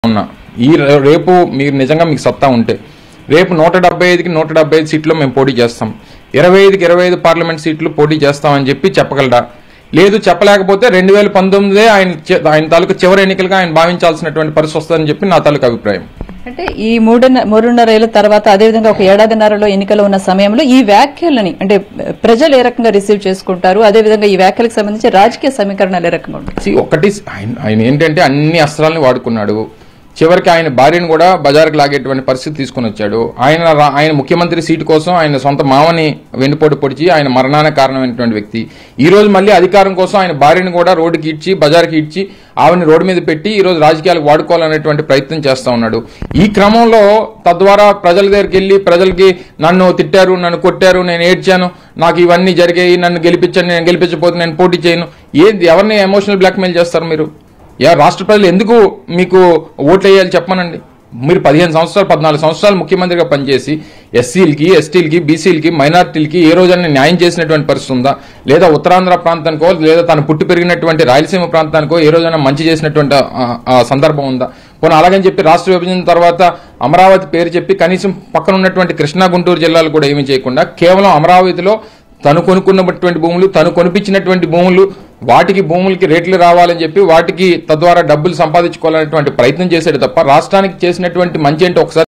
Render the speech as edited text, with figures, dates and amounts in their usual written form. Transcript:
ఉన్నా రేపు మీరు నిజంగా మీకు సత్తా ఉంటే రేపు 175కి 175 సీట్లు మేము పోటీ చేస్తాం, 25కి 25 పార్లమెంట్ సీట్లు పోటీ చేస్తామని చెప్పి చెప్పగలరా? లేదు చెప్పలేకపోతే 2019 ఆయన తాలూకు చివరి ఎన్నికలుగా ఆయన భావించాల్సినటువంటి పరిస్థితి వస్తుందని చెప్పి నా తాలూకు అభిప్రాయం. అంటే ఈ మూడున్నర ఏళ్ల తర్వాత అదేవిధంగా ఒక ఏడాదిన్నరలో ఎన్నికలు ఉన్న సమయంలో ఈ వ్యాఖ్యలని అంటే ప్రజలు ఏ రకంగా రిసీవ్ చేసుకుంటారు, అదేవిధంగా ఈ వ్యాఖ్యలకు సంబంధించి రాజకీయ సమీకరణలు ఏ రకంగా ఉంటాయి? ఒకటి ఆయన ఏంటంటే అన్ని అస్త్రాలని వాడుకున్నాడు. చివరికి ఆయన భార్యను కూడా బజార్కి లాగేటువంటి పరిస్థితి తీసుకుని వచ్చాడు. ఆయన ముఖ్యమంత్రి సీటు కోసం ఆయన సొంత మామని వెన్నుపోటు పొడిచి ఆయన మరణానికి కారణమైనటువంటి వ్యక్తి. ఈ రోజు మళ్ళీ అధికారం కోసం ఆయన భార్యను కూడా రోడ్డుకి ఇచ్చి బజార్కి ఇచ్చి ఆవిడని రోడ్డు మీద పెట్టి ఈ రోజు రాజకీయాలకు వాడుకోవాలనేటువంటి ప్రయత్నం చేస్తా ఉన్నాడు. ఈ క్రమంలో తద్వారా ప్రజల దగ్గరికి వెళ్ళి ప్రజలకి నన్ను తిట్టారు, నన్ను కొట్టారు, నేను ఏడ్చాను, నాకు ఇవన్నీ జరిగాయి, నన్ను గెలిపించాను, నేను గెలిపించకపోతే నేను పోటీ చేయను, ఎవరిని ఎమోషనల్ బ్లాక్మెయిల్ చేస్తారు మీరు? రాష్ట్ర ప్రజలు ఎందుకు మీకు ఓట్లు వేయాలి చెప్పమనండి. మీరు 15 సంవత్సరాలు 14 సంవత్సరాలు ముఖ్యమంత్రిగా పనిచేసి ఎస్సీలకి, ఎస్టీలకి, బీసీలకి, మైనార్టీలకి ఏ రోజైనా న్యాయం చేసినటువంటి పరిస్థితి ఉందా? లేదా ఉత్తరాంధ్ర ప్రాంతానికో లేదా తను పుట్టి పెరిగినటువంటి రాయలసీమ ప్రాంతానికో ఏ రోజైనా మంచి చేసినటువంటి సందర్భం ఉందా? పోనీ అలాగని చెప్పి రాష్ట్ర విభజన తర్వాత అమరావతి పేరు చెప్పి కనీసం పక్కన ఉన్నటువంటి కృష్ణా, గుంటూరు జిల్లాలు కూడా ఏమీ చేయకుండా కేవలం అమరావతిలో తను కొనుక్కున్నటువంటి భూములు, తను కొనిపించినటువంటి భూములు, వాటికి భూములకి రేట్లు రావాలని చెప్పి వాటికి తద్వారా డబ్బులు సంపాదించుకోవాలనేటువంటి ప్రయత్నం చేశాడు తప్ప రాష్ట్రానికి చేసినటువంటి మంచి ఏంటో ఒకసారి